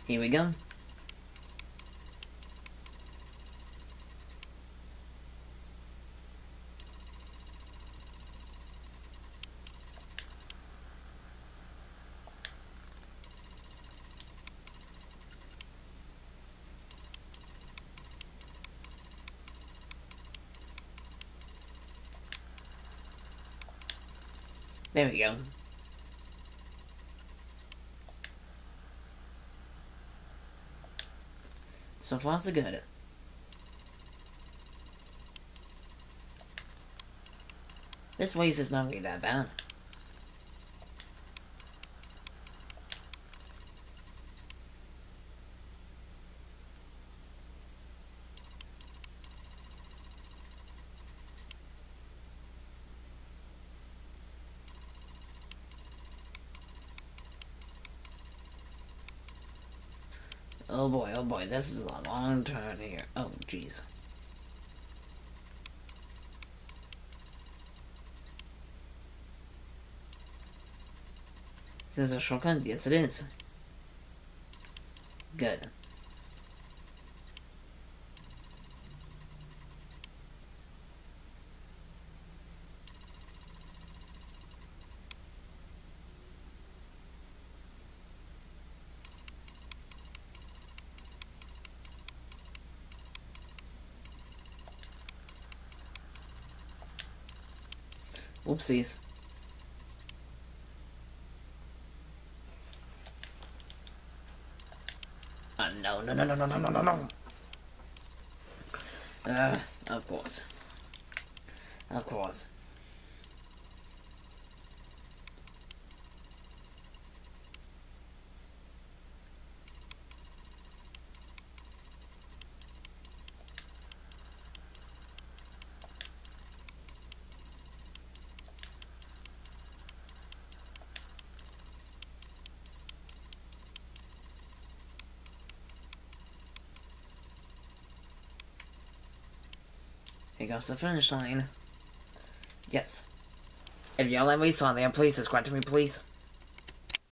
Here we go. There we go. So far, so good. This waste is not really that bad. Oh boy, this is a long turn here. Oh, jeez. Is this a shortcut? Yes, it is. Good. Whoopsies. No. Of course. Of course. Here goes the finish line. Yes. If y'all let me saw there, please subscribe to me, please.